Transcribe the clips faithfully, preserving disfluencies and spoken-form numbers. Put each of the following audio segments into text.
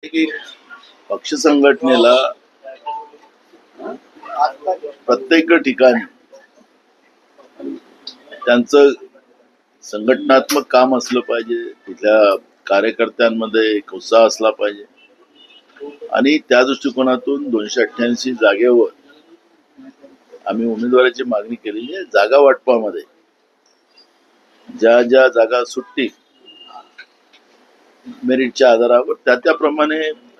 की पक्ष संघटनेला प्रत्येक ठिकाणी त्यांचं संघटनात्मक काम असलं पाहिजे, तिथल्या कार्यकर्त्यांमध्ये एक उत्साह असला पाहिजे आणि त्या दृष्टिकोनातून दोनशे अठ्ठ्याऐंशी जागेवर आम्ही उमेदवाराची मागणी केलेली आहे. जागा वाटपामध्ये ज्या ज्या जागा सुटतील मेरिटच्या आधारावर त्या त्याप्रमाणे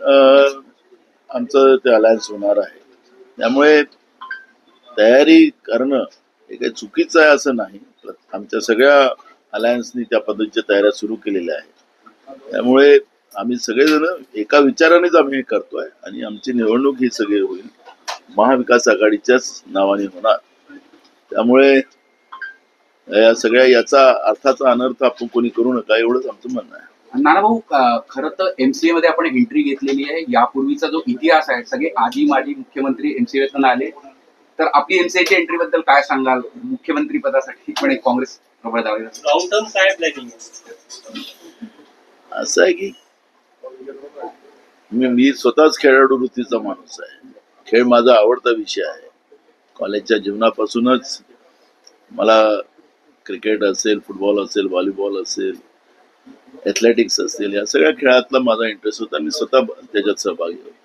आमचं ते अलायन्स होणार आहे. त्यामुळे तयारी करणं हे काही चुकीचं आहे असं नाही. आमच्या सगळ्या अलायन्सनी त्या पद्धतीच्या तयाऱ्या सुरू केलेल्या आहेत. त्यामुळे आम्ही सगळेजण एका विचारानेच आम्ही हे करतोय आणि आमची निवडणूक ही सगळी होईल महाविकास आघाडीच्याच नावाने होणार. त्यामुळे या सगळ्या याचा अर्थाचा अनर्थ आपण कोणी करू नका एवढंच आमचं म्हणणं आहे. नानाभाऊ, खरं तर एमसीए मध्ये आपण एंट्री घेतलेली आहे. यापूर्वीचा जो इतिहास आहे, सगळे आजी माजी मुख्यमंत्री एमसीएतून आले, तर आपली एमसीएची एंट्री बद्दल काय सांगाल? मुख्यमंत्री पदासाठी पण एक काँग्रेस प्रबळ दावेदार लॉंग टर्म काय प्लॅनिंग असं आहे की मी मी स्वतःच खेळाडू वृत्तीचा माणूस आहे. खेळ माझा आवडता विषय आहे. कॉलेजच्या जीवनापासूनच मला क्रिकेट असेल, फुटबॉल असेल, व्हॉलीबॉल असेल, ॲथलेटिक्स असेल, या सगळ्या खेळातला माझा इंटरेस्ट होता. मी स्वतः त्याच्यात सहभागी होतो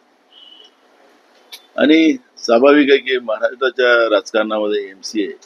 आणि स्वाभाविक आहे की महाराष्ट्राच्या राजकारणामध्ये एम सी ए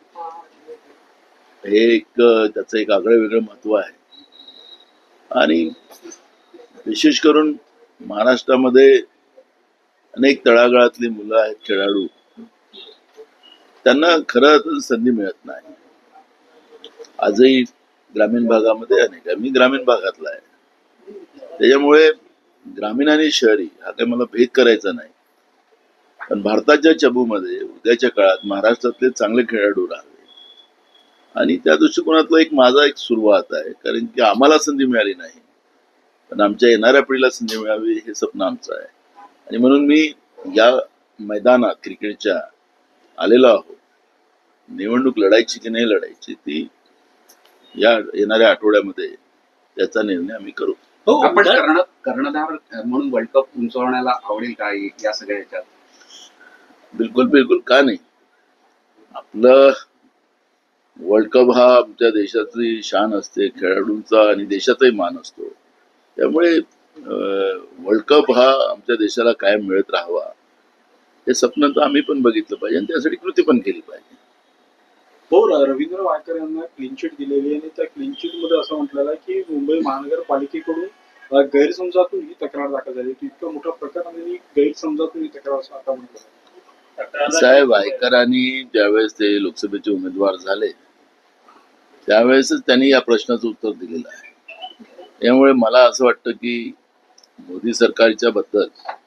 हे एक त्याचं एक आगळं वेगळं महत्व आहे आणि विशेष करून महाराष्ट्रामध्ये अनेक तळागाळातली मुलं आहेत खेळाडू, त्यांना खरं संधी मिळत नाही. आजही ग्रामीण भागामध्ये अनेक आहे. मी ग्रामीण भागातला आहे. त्याच्यामुळे ग्रामीण आणि शहरी हा काही मला भेद करायचा नाही. पण भारताच्या चबूमध्ये उद्याच्या काळात महाराष्ट्रातले चांगले खेळाडू राहावे आणि त्या दृष्टिकोनातला एक माझा एक सुरुवात आहे. कारण की आम्हाला संधी मिळाली नाही, पण आमच्या येणाऱ्या पिढीला संधी मिळावी हे स्वप्न आमचं आहे. आणि म्हणून मी या मैदानात क्रिकेटच्या आलेलो आहोत. निवडणूक लढायची की नाही लढायची ती या येणाऱ्या आठवड्यामध्ये त्याचा निर्णय आम्ही करू. हो, आपण कर्णधार म्हणून वर्ल्ड कप उंचवण्याला आवडेल का या सगळ्या ह्याच्यात? बिलकुल बिलकुल, का नाही. आपलं वर्ल्ड कप हा आमच्या देशाची शान असते, खेळाडूंचा आणि देशाचाही मान असतो. त्यामुळे वर्ल्ड कप हा आमच्या देशाला कायम मिळत राहावा हे स्वप्न तर आम्ही पण बघितलं पाहिजे आणि त्यासाठी कृती पण केली पाहिजे. हो, रवींद्र वायकर यांना क्लीन चिट दिलेली आणि त्या क्लीन चिट मध्ये असं म्हटलेलं आहे की मुंबई महानगरपालिकेकडून गैरसमजातून ही तक्रार दाखल झाली. इतकं मोठ्या प्रकाराने गैरसमजातून ही तक्रार असं आता म्हटलं. साहेब, वायकरांनी ज्यावेळेस ते लोकसभेचे उमेदवार झाले त्यावेळेसच त्यांनी या प्रश्नाचं उत्तर दिलेलं आहे. त्यामुळे मला असं वाटतं की मोदी सरकारच्या बद्दल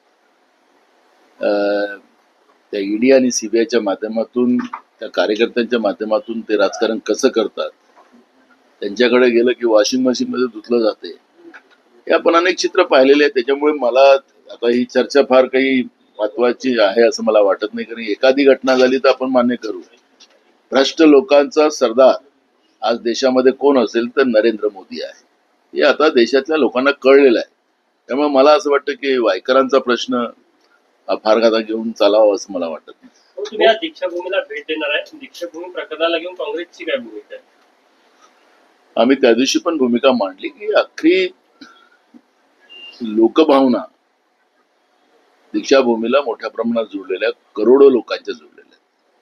त्या ईडी आणि सीबीआयच्या माध्यमातून, त्या कार्यकर्त्यांच्या माध्यमातून ते राजकारण कसं करतात, त्यांच्याकडे गेलं की वॉशिंग मशीन मध्ये धुतलं जाते, हे आपण अनेक चित्र पाहिलेले आहेत. त्याच्यामुळे मला आता ही चर्चा फार काही महत्वाची आहे असं मला वाटत नाही. कारण एखादी घटना झाली तर आपण मान्य करू. भ्रष्ट लोकांचा सरदार आज देशामध्ये कोण असेल तर नरेंद्र मोदी आहे. हे आता देशातल्या लोकांना कळलेलं आहे. त्यामुळे मला असं वाटतं की वायकरांचा प्रश्न फार गादा घेऊन चालावा असं मला वाटत नाही. तुम्ही आज दीक्षाभूमीला भेट देणार आहे. दीक्षाभूमी प्रकरणाला घेऊन काँग्रेसची काय भूमिका आहे? आम्ही त्या दिवशी पण भूमिका मांडली की अख्खी लोकभावना दीक्षाभूमीला मोठ्या प्रमाणात जोडलेल्या, करोडो लोकांच्या जोडलेल्या.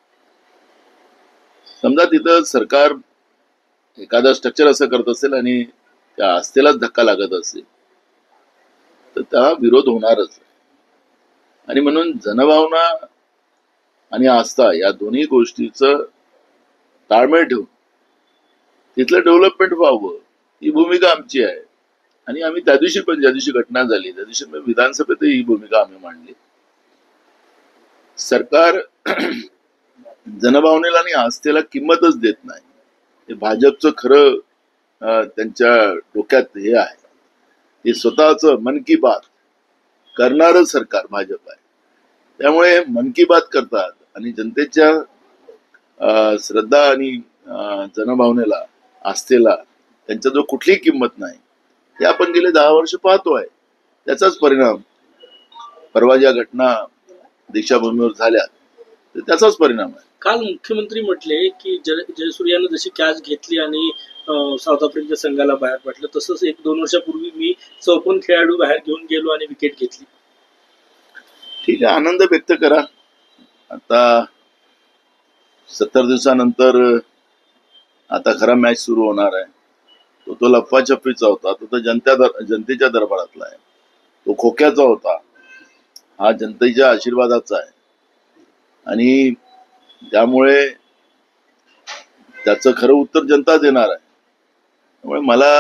समजा तिथं सरकार एखादा स्ट्रक्चर असं करत असेल आणि त्या आस्थेलाच धक्का लागत असेल तर त्याला विरोध होणारच. आणि म्हणून जनभावना आणि आस्था या दोन्ही गोष्टीचं ताळमेळ ठेवून तिथलं डेव्हलपमेंट व्हावं ही भूमिका आमची आहे. आणि आम्ही त्या दिवशी पण, ज्या दिवशी घटना झाली त्या दिवशी विधानसभेत ही भूमिका आम्ही मांडली. सरकार जनभावनेला आणि आस्थेला किंमतच देत नाही. हे भाजपचं खरं त्यांच्या डोक्यात हे आहे. हे स्वतःच मन की बात करणारं सरकार भाजप आहे. त्यामुळे मन की बात करतात आणि जनतेच्या श्रद्धा आणि जनभावनेला, आस्थेला त्यांच्या जो कुठलीही किंमत नाही. हे आपण गेले दहा वर्ष पाहतो आहे. त्याचाच परिणाम परवा ज्या घटना दीक्षाभूमीवर झाल्या तर त्याचाच परिणाम आहे. काल मुख्यमंत्री म्हटले की जय जयसूर्यानं जशी कॅच घेतली आणि अं, साऊथ आफ्रिकेच्या संघाला बाहेर पडलं, तसंच एक दोन वर्षापूर्वी मी चौपन्न खेळाडू बाहेर घेऊन गेलो आणि विकेट घेतली. ठीक आहे, आनंद व्यक्त करा. आता सत्तर दिवसानंतर आता खरा मॅच सुरू होणार आहे. तो तो लप्पाछप्पीचा होता, तो तो जनता दर जनतेच्या दरबारातला आहे, तो खोक्याचा होता, हा जनतेच्या आशीर्वादाचा आहे. आणि त्यामुळे त्याचं खरं उत्तर जनता देणार आहे. त्यामुळे मला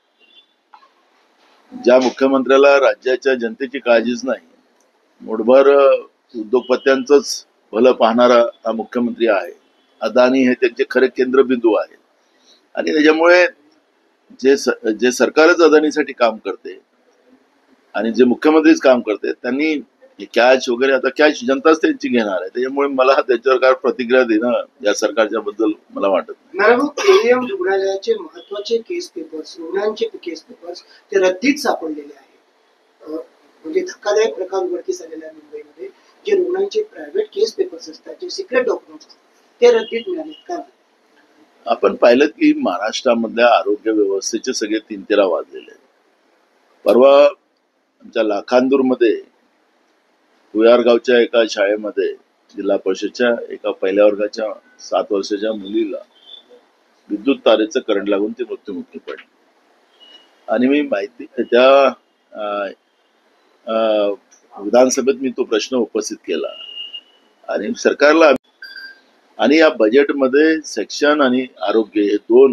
ज्या मुख्यमंत्र्याला राज्याच्या जनतेची काळजीच नाही, मुठभर उद्योगपत्यांचंच भलं पाहणारा हा मुख्यमंत्री आहे. अदानी हे त्यांचे खरे केंद्रबिंदू आहेत. आणि त्याच्यामुळे जे स जे सरकारच अदानीसाठी काम करते आणि जे मुख्यमंत्रीच काम करते, त्यांनी कॅच वगैरे आता कॅच जनताच त्यांची घेणार आहे. त्याच्यामुळे मला त्याच्यावर काय प्रतिक्रिया देणं या सरकारच्या बद्दल मला वाटत नाही. मॅडम, केईएम रुग्णालयाचे महत्वाचे केस पेपर्स, रुग्णांचे केस पेपर्स ते रद्दीत सापडलेले आहेत. अं, म्हणजे धक्कादायक प्रकार उघडकीस आलेला आहे मुंबईमध्ये. जे रुग्णांचे प्रायव्हेट केस पेपर्स असतात, जे सिक्रेट डॉक्युमेंट्स असतात, ते रद्दीत मिळालेत का? आपण पाहिलं की महाराष्ट्रामधल्या आरोग्य व्यवस्थेचे सगळे तीन तेरा वाजलेले आहेत. परवा आमच्या लाखांदूरमध्ये भुयारगावच्या एका शाळेमध्ये जिल्हा परिषदच्या एका पहिल्या वर्गाच्या सात वर्षाच्या मुलीला विद्युत तारेचं करंट लागून ती मृत्युमुखी पडली. आणि मी माहिती त्या अं, अं, विधानसभेत मी तो प्रश्न उपस्थित केला आणि सरकारला आणि या बजेटमध्ये शिक्षण आणि आरोग्य हे दोन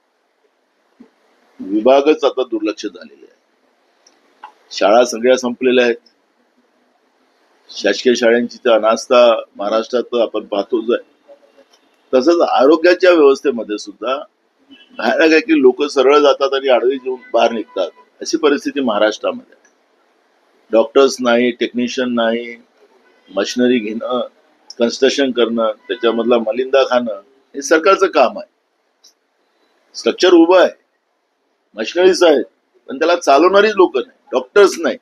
विभागच आता दुर्लक्ष झालेले आहेत. शाळा सगळ्या संपलेल्या आहेत. शासकीय शाळांची तर अनास्था महाराष्ट्रात आपण पाहतोच आहे. तसंच आरोग्याच्या व्यवस्थेमध्ये सुद्धा बाहेर काय की लोक सरळ जातात आणि आडवी घेऊन बाहेर निघतात, अशी परिस्थिती महाराष्ट्रामध्ये आहे. डॉक्टर्स नाही, टेक्निशियन नाही, मशिनरी घेणं, कन्स्ट्रक्शन करणं, त्याच्यामधला मलिंदा खाणं हे सरकारचं काम आहे. स्ट्रक्चर उभं आहे, मशिनरीज आहेत, पण त्याला चालवणारी लोक नाही, डॉक्टर्स नाही,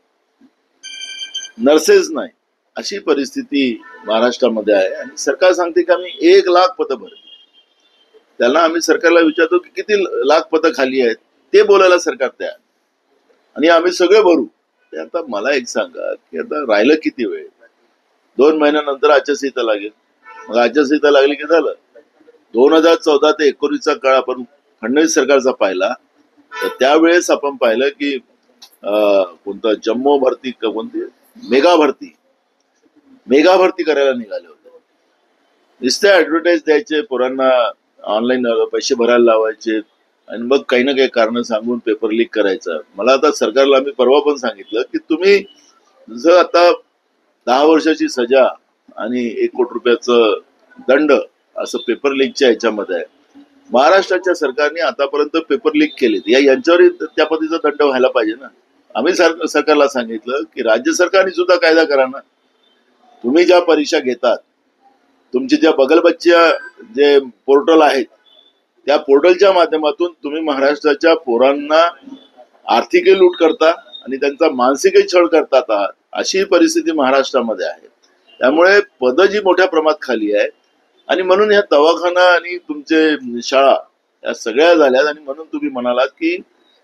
नर्सेस नाही, अशी परिस्थिती महाराष्ट्रामध्ये आहे. आणि सरकार सांगते की आम्ही एक लाख पदं भरली. त्याला आम्ही सरकारला विचारतो की किती लाख पदं खाली आहेत, ते बोलायला सरकार तयार, आणि आम्ही सगळे भरू. ते आता मला एक सांगा की आता राहिलं किती वेळ? दोन महिन्यानंतर आचारसंहिता लागेल. मग आचारसंहिता लागली की झालं. दोन हजार चौदा ते एकोणीसचा काळ आपण फडणवीस सरकारचा पाहिला, तर त्यावेळेस आपण पाहिलं की अं कोणतं जम्मू भरती कोणती मेगा भरती मेगा भरती करायला निघाले होते. नुसते ऍडव्हर्टाईज द्यायचे, पोरांना ऑनलाईन पैसे भरायला लावायचे आणि मग काही ना काही कारण सांगून पेपर लीक करायचं. मला आता सरकारला मी परवा पण सांगितलं की तुम्ही जर आता दहा वर्षाची सजा आणि एक कोटी रुपयाचं दंड असं पेपर लीकच्या ह्याच्यामध्ये आहे. महाराष्ट्राच्या सरकारने आतापर्यंत पेपर लीक केले, या यांच्यावर त्या पद्धतीचा दंड व्हायला पाहिजे ना. आम्ही सर सरकारला सांगितलं की राज्य सरकारने सुद्धा कायदा करा ना. तुम्ही ज्या परीक्षा घेतात, तुमची ज्या बगलबच्च्या जे पोर्टल आहेत, त्या पोर्टलच्या माध्यमातून तुम्ही महाराष्ट्राच्या पोरांना आर्थिकही लूट करता आणि त्यांचा मानसिकही छळ करतात आहात, अशी परिस्थिती महाराष्ट्रामध्ये आहे. त्यामुळे पदं जी मोठ्या प्रमाणात खाली आहे आणि म्हणून ह्या दवाखाना आणि तुमचे शाळा या सगळ्या झाल्यात. आणि म्हणून तुम्ही म्हणालात की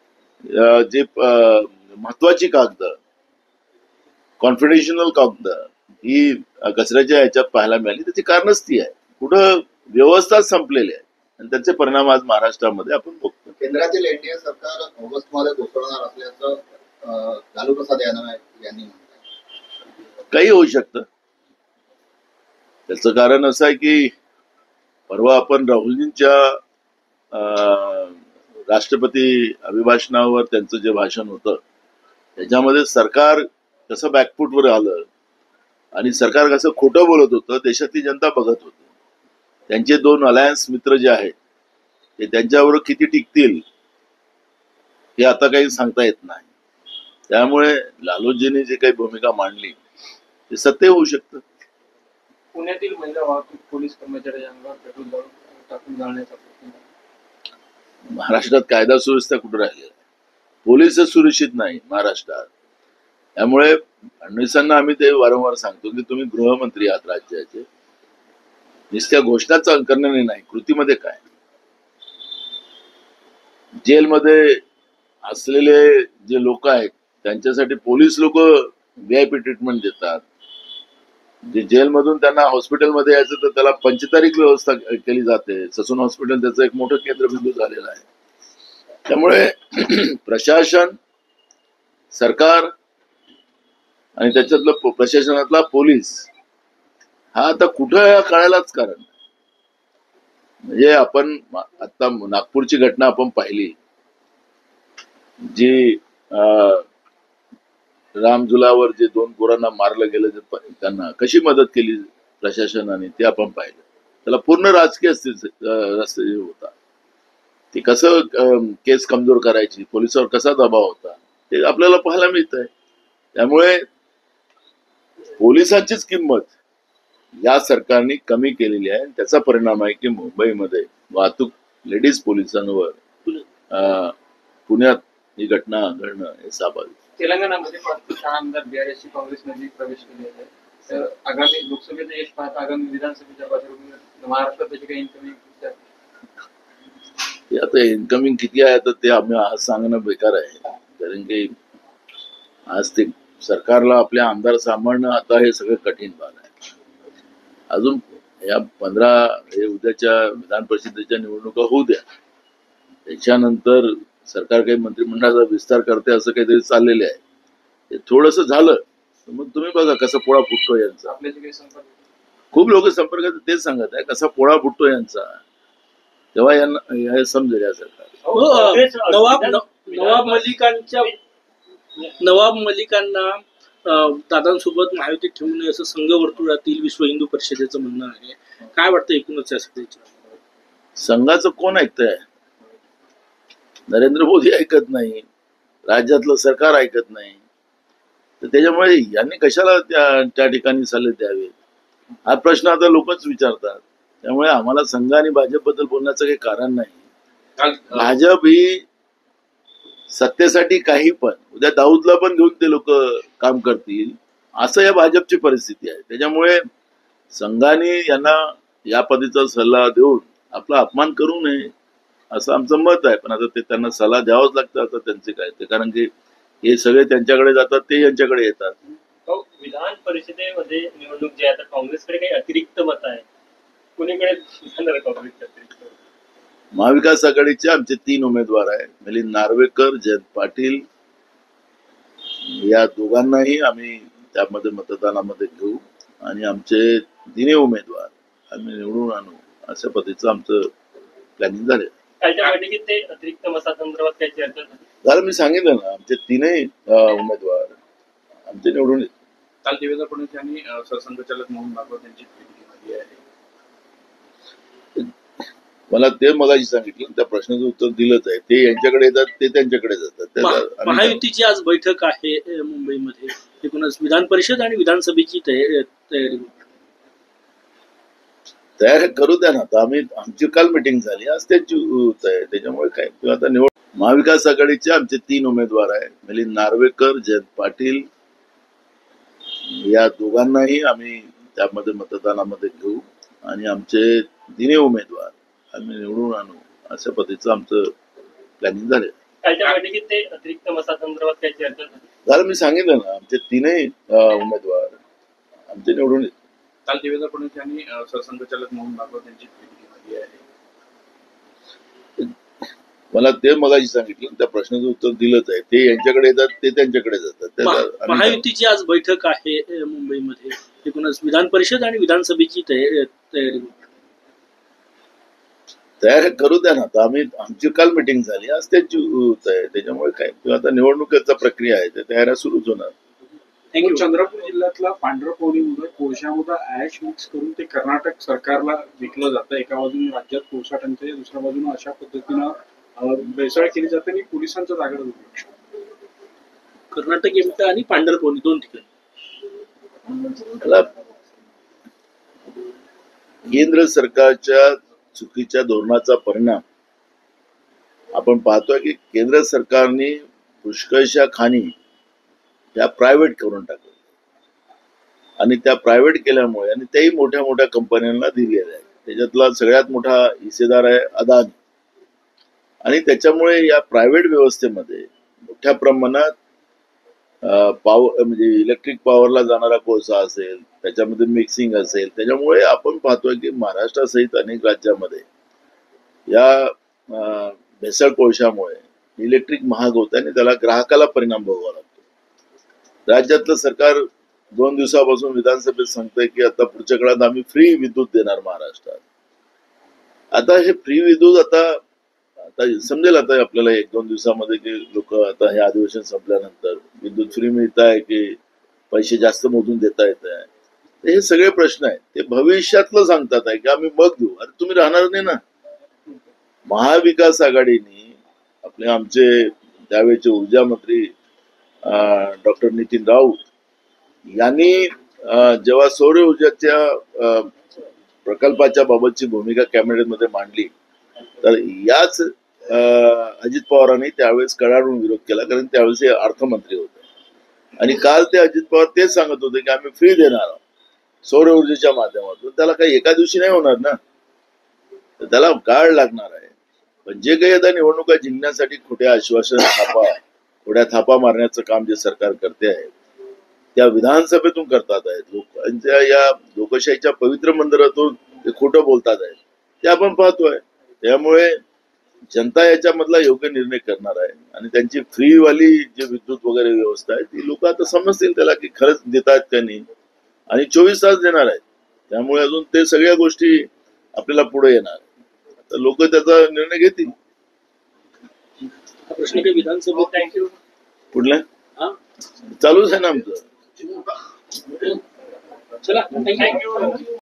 जे महत्वाची कागद, कॉन्फिडेन्शियल कागद ही कचऱ्याच्या ह्याच्यात पाहायला मिळाली. त्याची कारणच ती आहे, कुठं व्यवस्था संपलेली आहे आणि त्याचे परिणाम आज महाराष्ट्रामध्ये आपण बघतो. केंद्रातील एनडीए सरकार ऑगस्ट मध्ये कोसळणार असल्याचं लालू प्रसाद यादव यांनी म्हटलं. काही होऊ शकतं. त्याचं कारण असं आहे की परवा आपण राहुलजींच्या राष्ट्रपती अभिभाषणावर त्यांचं जे भाषण होतं त्याच्यामध्ये सरकार कसं बॅकफूटवर आलं आणि सरकार कसं खोटं बोलत होतं, देशातली जनता बघत होती. त्यांचे दोन अलायन्स मित्र जे आहेत ते त्यांच्यावर किती टिकतील हे आता काही सांगता येत नाही. त्यामुळे लालूजींनी जे काही भूमिका मांडली ते सत्य होऊ शकतं. पुण्यातील महिला वाहतूक पोलीस कर्मचाऱ्यांच्या अंगावर पेट्रोल टाकून जाळण्याचा प्रयत्न. महाराष्ट्रात कायदा सुव्यवस्था कुठे राहिलेला आहे? पोलीसच सुरक्षित नाही महाराष्ट्रात. त्यामुळे फडणवीसांना आम्ही ते वारंवार सांगतो की तुम्ही गृहमंत्री आहात राज्याचे, नुसत्या घोषणाच करण्याने नाही, कृतीमध्ये काय. जेलमध्ये असलेले जे लोक आहेत त्यांच्यासाठी पोलीस लोक व्हीआयपी ट्रीटमेंट देतात. जे जेलमधून त्यांना हॉस्पिटलमध्ये यायचं तर त्याला पंचतारीख व्यवस्था केली जाते. ससून हॉस्पिटल त्याचं एक मोठं केंद्रबिंदू झालेलं आहे. त्यामुळे प्रशासन, सरकार आणि त्याच्यातलं प्रशासनातला पोलीस हा आता कुठं कळायलाच कारण. म्हणजे आपण आता नागपूरची घटना आपण पाहिली, जी रामझुलावर जे दोन पोरांना मारलं गेलं, त्यांना कशी मदत केली प्रशासनाने ते आपण पाहिलं. त्याला पूर्ण राजकीय रस्ते होता. ती कसं केस कमजोर करायची, पोलिसांवर कसा दबाव होता ते आपल्याला पाहायला मिळत आहे. त्यामुळे पोलिसांचीच किंमत या सरकारने कमी केलेली आहे. त्याचा परिणाम आहे की मुंबईमध्ये वाहतूक लेडीज पोलिसांवर पुण्यात ही घटना घडणं हे स्वाभाविक. तेलंगणामध्ये पाच आमदार बीआरएसची काँग्रेसमध्ये प्रवेश केले आहेत. तर आगामी लोकसभेचा यश पाहता आगामी विधानसभेच्या पार्श्वभूमीवर महाराष्ट्रात त्याची काही इन्कमिंग आता इन्कमिंग किती आहे तर ते आम्ही आज सांगणं बेकार आहे. कारण की आज ते सरकारला आपले आमदार सांभाळणं आता हे सगळं कठीण भाग आहे. अजून या पंधरा हे उद्याच्या विधान परिषदेच्या निवडणुका होऊ द्या, त्याच्यानंतर सरकार काही मंत्रिमंडळाचा विस्तार करते असं काहीतरी चाललेले आहे. ते थोडंसं झालं तर मग तुम्ही बघा कसा पोळा फुटतो यांचा. खूप लोक संपर्कात तेच सांगत आहे कसा पोळा फुटतो यांचा, तेव्हा यांना हे समजेल या सरकार. नवाब नवाब मलिकांच्या नवाब मलिकांना दादांसोबत महायुतीत ठेवू नये असं संघ वर्तुळातील विश्व हिंदू परिषदेचं म्हणणं आहे. काय वाटतं एकूणच यासाठी? संघाचं कोण ऐकतंय? नरेंद्र मोदी ऐकत नाही, राज्यातलं सरकार ऐकत नाही, तर त्याच्यामुळे यांनी कशाला त्या त्या ठिकाणी सल्ले द्यावे हा प्रश्न आता लोकच विचारतात. त्यामुळे आम्हाला संघ आणि भाजप बद्दल बोलण्याचं काही कारण नाही. भाजप ही सत्तेसाठी काही पण, उद्या दाऊदला पण घेऊन ते लोक काम करतील असं या भाजपची परिस्थिती आहे. त्याच्यामुळे संघाने यांना या पद्धतीचा सल्ला देऊन आपला अपमान करू नये असं आमचं मत आहे. पण आता ते त्यांना सल्ला द्यावाच लागतं. आता त्यांचे काय ते, कारण की हे सगळे त्यांच्याकडे जातात, ते यांच्याकडे येतात. विधान परिषदेमध्ये निवडणूक जी आहे आता काँग्रेसकडे काही अतिरिक्त मत आहे, कुणीकडे काँग्रेसचे अतिरिक्त? महाविकास आघाडीचे आमचे तीन उमेदवार आहेत, मिलिंद नार्वेकर, जयंत पाटील, या दोघांनाही आम्ही त्यामध्ये मतदानामध्ये घेऊ आणि आमचे तिन्ही उमेदवार आम्ही निवडून आणू अशा पद्धतीचं आमचं प्लॅनिंग झाले. कालच्या बैठकीत ते अतिरिक्त मतासंदर्भात काही चर्चा झाली? झालं, मी सांगितलं ना, आमचे तीनही उमेदवार आमचे निवडून. काल देवेंद्र फडणवीस यांनी सरसंघचालक मोहन भागवत यांची भेट घेतली आहे. मला ते मगाशी सांगितलं, त्या प्रश्नाचं उत्तर दिलंच आहे. ते यांच्याकडे येतात, ते त्यांच्याकडे जातात. महायुतीची आज बैठक आहे मुंबईमध्ये, एकूणच विधान परिषद आणि विधानसभेची तयारी तयार करू द्या ना. तर आम्ही आमची काल मिटिंग झाली, आज त्याची आहे. त्याच्यामुळे काय आता निवड महाविकास आघाडीचे आमचे तीन उमेदवार आहेत, मिलिंद नार्वेकर, जयंत पाटील, या दोघांनाही आम्ही त्यामध्ये मतदानामध्ये घेऊ आणि आमचे तिन्ही उमेदवार आम्ही निवडून आणू अशा पद्धतीचं आमचं प्लॅनिंग झाले. कालच्या बैठकीत ते अतिरिक्त मतासंदर्भात काही चर्चा झाली? झालं, मी सांगितलं ना, आमचे तीनही उमेदवार आमचे निवडून. काल देवेंद्र फडणवीस यांनी सरसंघचालक मोहन भागवत यांची भेट घेतली आहे. मला ते मगाशी सांगितलं, त्या प्रश्नाचं उत्तर दिलंच आहे. ते यांच्याकडे येतात, ते त्यांच्याकडे जातात. महायुतीची आज बैठक आहे मुंबईमध्ये, एकूणच विधान परिषद आणि विधानसभेची तयारी तयार करू द्या ना. तर आम्ही आमची काल मिटिंग झाली, आज त्याची आहे. त्याच्यामुळे काय आता निवडणुकीचा प्रक्रिया आहे, ते तयाऱ्या सुरूच होणार. चंद्रपूर जिल्ह्यातला पांढरं कोळीमध्ये कोळशामध्ये ऍश मिक्स करून ते कर्नाटक सरकारला विकलं जातं. एका बाजूने राज्यात कोळसा टंचाई, दुसऱ्या बाजूने अशा पद्धतीनं भेसळ केली जाते आणि पोलिसांचा जागा दुर्लक्ष. कर्नाटक एमटा आणि पांढरपोणी दोन ठिकाणी. केंद्र सरकारच्या चुकीच्या धोरणाचा परिणाम आपण पाहतोय की केंद्र सरकारने पुष्कळशा खाणी त्या प्रायव्हेट करून टाकल्या आणि त्या प्रायव्हेट केल्यामुळे आणि त्याही मोठ्या मोठ्या कंपन्यांना दिलेल्या आहेत. त्याच्यातला सगळ्यात मोठा हिस्सेदार आहे अदानी. आणि त्याच्यामुळे या प्रायव्हेट व्यवस्थेमध्ये मोठ्या प्रमाणात पॉवर म्हणजे इलेक्ट्रिक पॉवरला जाणारा कोळसा असेल, त्याच्यामध्ये मिक्सिंग असेल. त्याच्यामुळे आपण पाहतोय की महाराष्ट्रासहित अनेक राज्यामध्ये या भेसळ कोळशामुळे इलेक्ट्रिक महाग होत आहे आणि त्याला ग्राहकाला परिणाम भोगावा लागतो. राज्यातलं सरकार दोन दिवसापासून विधानसभेत सांगतंय की आता पुढच्या काळात आम्ही फ्री विद्युत देणार महाराष्ट्रात. आता हे फ्री विद्युत आता आता समजेल आता आपल्याला एक दोन दिवसामध्ये की लोक आता हे अधिवेशन संपल्यानंतर विद्युत फ्री मिळत आहे की पैसे जास्त मोजून देता येत आहे. हे सगळे प्रश्न आहेत ते भविष्यातलं सांगतात आहे की आम्ही मग देऊ. अरे तुम्ही राहणार नाही ना. महाविकास आघाडीने आपले आमचे त्यावेळेचे ऊर्जा मंत्री डॉक्टर नितीन राऊत यांनी जेव्हा सौर ऊर्जेच्या प्रकल्पाच्या बाबतची भूमिका कॅबिनेटमध्ये मांडली तर याच अजित पवारांनी त्यावेळेस कडाडून विरोध केला, कारण त्यावेळेस हे अर्थमंत्री होते. आणि काल ते अजित पवार तेच सांगत होते की आम्ही फ्री देणार आहोत सौर ऊर्जेच्या माध्यमातून. त्याला काही एका दिवशी नाही होणार ना, त्याला काळ लागणार आहे. पण जे काही आता निवडणुका जिंकण्यासाठी खोट्या आश्वासन थापा खोड्या थापा मारण्याचं काम जे सरकार करते आहे त्या विधानसभेतून करतात आहेत. लोकांच्या या लोकशाहीच्या पवित्र मंदिरातून ते खोटं बोलतात आहेत ते आपण पाहतोय. त्यामुळे जनता याच्यामधला योग्य निर्णय करणार आहे आणि त्यांची फ्रीवाली जी विद्युत वगैरे व्यवस्था आहे ती लोक आता समजतील त्याला की खरंच देत आहेत का नाही आणि चोवीस तास देणार आहेत. त्यामुळे अजून ते सगळ्या गोष्टी आपल्याला पुढे येणार. तर लोक त्याचा निर्णय घेतील. हा प्रश्न काही विधानसभेत थँक्यू. कुठल्या हा चालूच आहे ना आमचं. चला थँक्यू. थँक्यू.